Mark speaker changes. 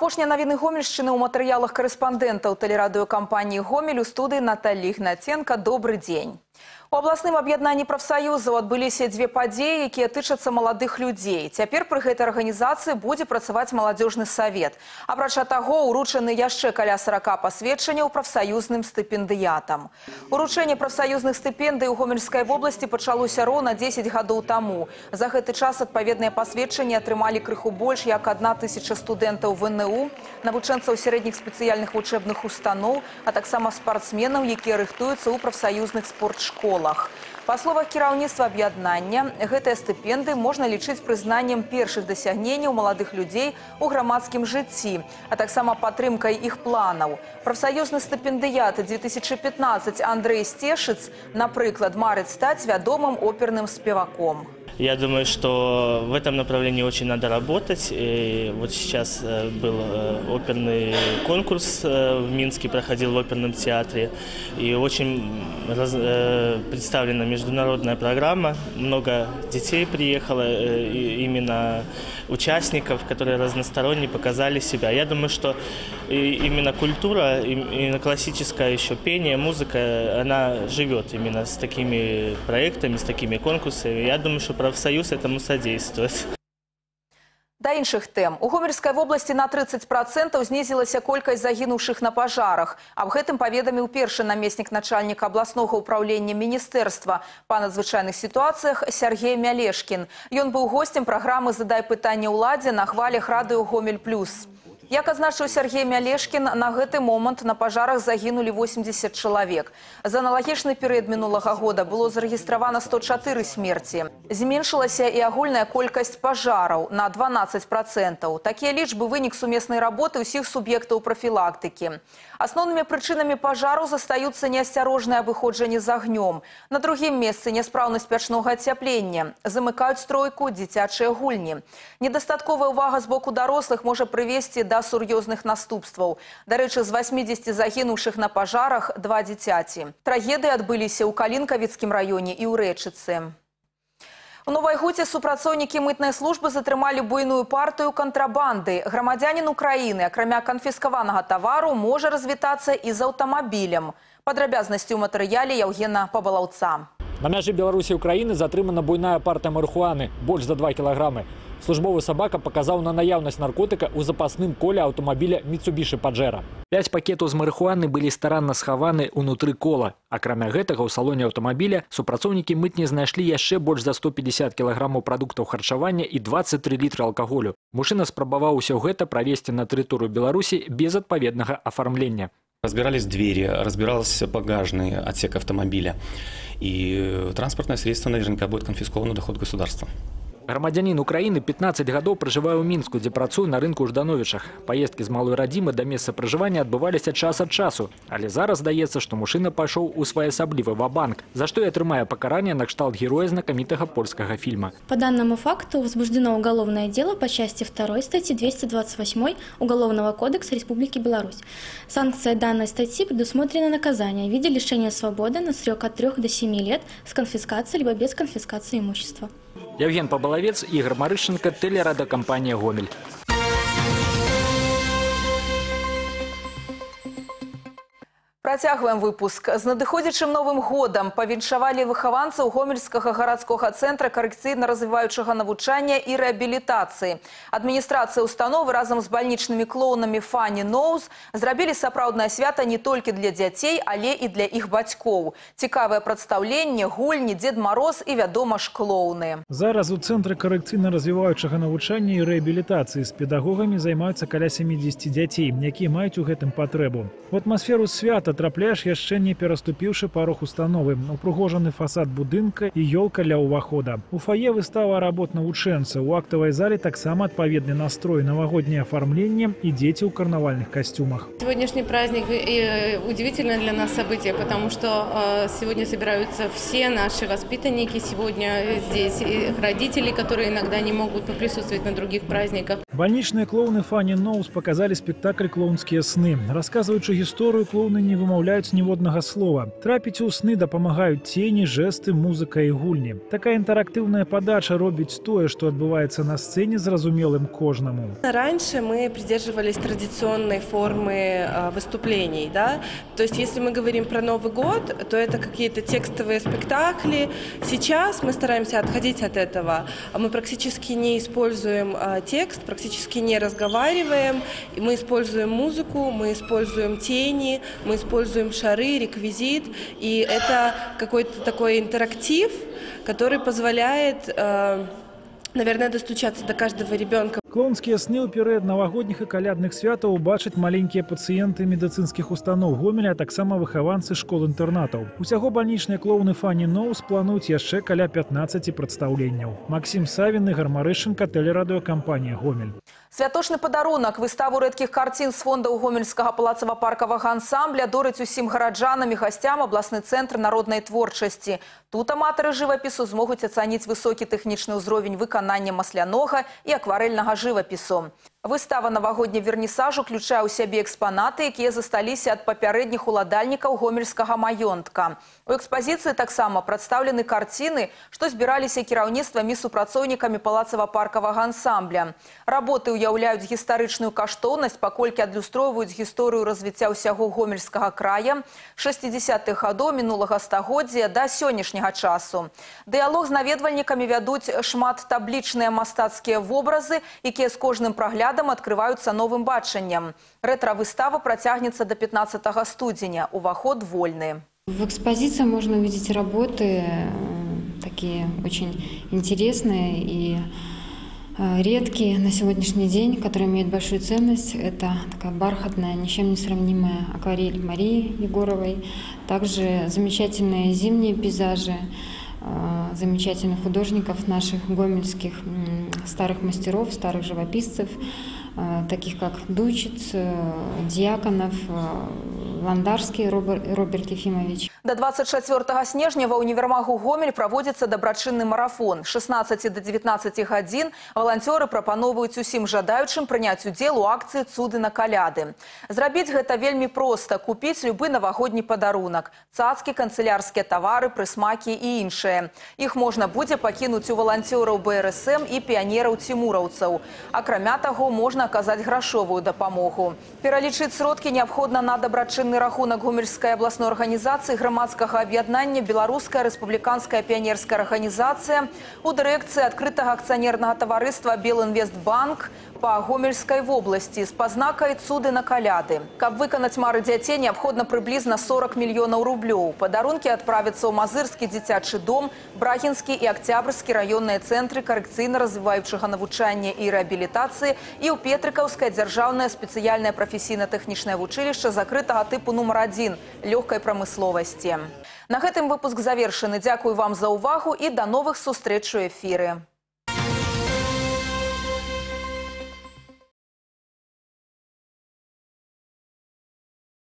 Speaker 1: Апошнія навіны Гомельшчыны ў матэрыялах карэспандэнтаў тэлерадыёкампаніі «Гомель», у студыі Наталья Ігнаценка. Добрый дзень. У абласным аб'яднанні прафсаюзаў адбыліся дзве падзеі, якія тычацца маладых людзей. Цяпер пры гэтай арганізацыі будзе працаваць маладзёжны савет. Апрача таго, уручаны яшчэ каля 40 пасведчанняў прафсаюзным стыпендыятам. Уручэнне прафсаюзных стыпендый у Гомельскай вобласці пачалося роўна 10 гадоў таму. За гэты час адпаведныя пасведчанні атрымалі крыху больш як 1000 студэнтаў ВНУ, навучэнцаў сярэдніх спецыяльных вучэбных устаноў, а таксама спартсменаў, якія рыхтуюцца ў прафсаюзных спортшколах. Па словах кіраўніцтва аб'яднання, гэтыя стыпендыі можна лічыць прызнаннем першых дасягненняў маладых людзей у грамадскім жыцці, а таксама падтрымкай іх планаў. Прафсаюзны стыпендыят 2015 Андрей Стешыц, напрыклад, марыць стаць вядомым оперным спеваком.
Speaker 2: Я думаю, что в этом направлении очень надо работать. И вот сейчас был оперный конкурс в Минске, проходил в оперном театре. И очень представлена международная программа. Много детей приехало, именно участников, которые разносторонне показали себя. Я думаю, что именно культура, именно классическое еще пение, музыка, она живет именно с такими проектами, с такими конкурсами. Я думаю, что профсоюз этому содействует.
Speaker 1: Да іншых тэм. У Гомельскай вобласці на 30% знізілася колькасць загінуўшых на пажарах. Аб гэтым паведаміў першы намеснік начальніка абласнога ўпраўлення міністэрства па надзвычайных сітуацыях Сергей Мялешкін. Ён быў госцем праграмы «Задай пытанне ўладзе» на хвалях радыё «Гомель плюс». Як азначыў Сергей Мялешкін, на гэты момант на пажарах загінулі 80 чалавек. За аналагічны перыяд мінулага года было зарэгістравана 104 смерці. Зменшылася і агульная колькасць пажараў на 12%. Такія лічбы вынік сумеснай работы ўсіх суб'ектаў прафілактыкі. Асноўнымі прычынамі пажараў застаюцца неасцярожнае абыходжанне з агнём. На другім месцы няспраўнасць печнога ацяплення. Замыкаюць стройку дзіцячыя гульні. Недастатковая ўвага з боку дарослых можа прывесці да сур'ёзных наступстваў. Дарэчы, з 80 загінуўшых на пажарах 2 дзіцяці. Трагедыі адбыліся ў Калінкавіцкім раёне і ў Рэчыцы. У Новай Гуце супрацоўнікі мытнай службы затрымалі буйную партыю кантрабанды. Грамадзянін Украіны, акрамя канфіскаванага тавару, можа развітацца і з аўтамабілем. Падрабязнасці ў матэрыяле Яўгена Пабалаўца.
Speaker 3: На мяжы Беларусі і Украіны затрымана буйная партыя марыхуаны, больш за 2 кілаграмы. Службовы сабака паказаў на наяўнасць наркотыка ў запасным коле аўтамабіля Mitsubishi Pajero. 5 пакетаў з марыхуаны былі старанна схаваны ўнутры кола. Акрамя гэтага, ў салоне аўтамабіля супрацоўнікі мытні знайшлі яшчэ больш за 150 кілаграмаў прадуктаў харчавання і 23 літры алкаголю. Мужчына спрабаваў усё гэта правесці на тэрыторыю Беларусі без адпаведнага афармлення.
Speaker 4: Разбирались двери, разбирался багажный отсек автомобиля. И транспортное средство наверняка будет конфисковано в доход государства.
Speaker 3: Грамадзянін Украіны 15 гадоў пражывае ў Мінску, дзе працуе на рынку ў Ждановічах. Паездкі з малой радзімы да месца пражывання адбываліся час ад часу. Але зараз здаецца, што мужчына пайшоў у своеасаблівы ва-банк, за што і атрымае пакаранне на кшталт героя знакамітага польскага фильма.
Speaker 5: По данному факту возбуждено уголовное дело по части 2 статьи 228 Уголовного кодекса Республики Беларусь. Санкция данной статьи предусмотрена наказание в виде лишения свободы на срок от 3 до 7 лет с конфискацией либо без конфискации имущества.
Speaker 3: Яўген Пабалавец, Ігор Марышченко, тэлерадыёкампанія «Гомель».
Speaker 1: Працягваем выпуск. З надыходзячым Новым годам павіншавалі выхаванцаў Гомельскага гарадскога цэнтра карэкцыйна-развіваючага навучання і рэабілітацыі. Адміністрацыя установы разам з бальнічнымі клоунамі Funny Nose зрабілі сапраўднае свята не толькі для дзяцей, але і для іх бацькоў. Цікавае прадстаўленне, гульні, Дзед Мароз і, вядома ж, клоуны.
Speaker 6: Зараз у цэнтры карэкцыйна-развіваючага навучання і рэабілітацыі з педагогамі займаюцца каля 70 дзяцей, якія маюць у гэтым патрэбу. У атмасферу свята трапляеш, яшчэ не пераступіўшы парог установы. Упрыгожаны фасад будынка і ёлка ля ўвахода. У фае выстава работ навучэнцаў. У актавай зале таксама адпаведны настрой, навагодняе афармленне і дзеці ў карнавальных костюмах.
Speaker 7: Сегодняшний праздник удивительное для нас событие, потому что сегодня собираются все наши воспитанники. Сегодня здесь их родители, которые иногда не могут присутствовать на других праздниках.
Speaker 6: Больничные клоуны Funny Nose показали спектакль «Клоунские сны». Рассказываючи историю, клоуны не вымагаюць вымаўляюць ніводнага слова. Трапіць у сны дапамагаюць цені, жэсты, музыка і гульні. Такая інтэрактыўная падача робіць тое, што адбываецца на сцэне, зразумелым кожнаму.
Speaker 8: Раньше мы придерживались традиционной формы выступлений, да? То есть если мы говорим про Новый год, то это какие-то текстовые спектакли. Сейчас мы стараемся отходить от этого. Мы практически не используем текст, практически не разговариваем. Мы используем музыку, мы используем тени, мы используем шары, реквизит. И это какой-то такой интерактив, который позволяет, наверное, достучаться до каждого ребенка.
Speaker 6: Клоунскія сны ў перыяд навагодніх і калядных святаў убачаць маленькія пацыенты медыцынскіх устаноў Гомеля, а таксама выхаванцы школ-інтэрнатаў. Усяго бальнічныя клоуны Фанні Ноус плануюць яшчэ каля 15 прадстаўленняў. Максим Савін, Игорь Марышенко, тэлерадыёкампанія «Гомель».
Speaker 1: Святочны падарунак, выставу рэдкіх карцін з фондаў гомельскага палацава-паркавага ансамбля дорыць усім гараджанам і гасцям абласны цэнтр народнай творчасці. Тут аматары жывапісу змогуць ацаніць высокі тэхнічны ўзровень выканання маслянога і акварэльнага жывапісу. Выстава навагодні вернісажу уключае ў сябе экспанаты, якія засталіся ад папярэдніх уладальнікаў гомельскага маёнтка. У экспазіцыі таксама прадстаўлены карціны, што збіраліся кіраўніцтвамі і супрацоўнікамі палацава-паркавага ансамбля. Работы уяўляюць гістарычную каштоўнасць, паколькі адлюстроўваюць гісторыю развіцця ўсяго гомельскага края 60-х гадоў мінулага стагоддзя да сённяшняга часу. Дыялог з наведвальнікамі вядуць шматтаблічныя мастацкія вобразы, якія з кожным праглядам открываются новым бачаннем. Ретро-выстава протягнется до 15 студеня. Уваход вольный.
Speaker 9: В экспозиции можно увидеть работы такие очень интересные и редкие на сегодняшний день, которые имеют большую ценность. Это такая бархатная, ни с чем не сравнимая акварель Марии Егоровой. Также замечательные зимние пейзажи замечательных художников, наших гомельских старых мастеров, старых живописцев, таких как Дучиц, Дьяконов, Ландарский Роберт Ефимович.
Speaker 1: До 24 снежня ва універмагу Гомель праводзіцца дабрачынны марафон. С 16 до 19 гадзін валанцёры прапаноўваюць усім жадаючым прыняць удзел у акцыі «Цуды на каляды». Зрабіць гэта вельмі проста. Купіць любы навагодні падарунак. Цацкі, канцылярскія тавары, прысмакі і іншыя. Іх можна будзе пакінуць у валанцёраў БРСМ і піянераў-цімураўцаў. Акрамя таго, можна аказаць грашовую дапамогу. Пералічыць сродкі неабходна на дабрачынны рахунак гомельскай абласной арганізацыі грамадскага аб'яднання «Беларуская рэспубліканская піянерская арганізацыя» у дырэкцыі адкрытага акцыянернага таварыства «Белінвестбанк» па Гомельскай вобласці з пазнакай «Цуды на каляды». Каб выканаць мары дзяцей, неабходна прыблізна 40 мільёнаў рублёў. Падарункі адправяцца ў Мазырскі дзіцячы дом, Брагінскі і Акцябрскі раённыя цэнтры карэкцыйна-развіваючага навучання і рэабілітацыі і ў Петрыкаўскае дзяржаўнае спецыяльнае прафесійна-тэхнічнае вучылішча закрытага тыпу нумар 1 лёгкай прамысловасці. На гэтым выпуск завершаны. Дзякую вам за ўвагу і да новых сустрэч у эфіры.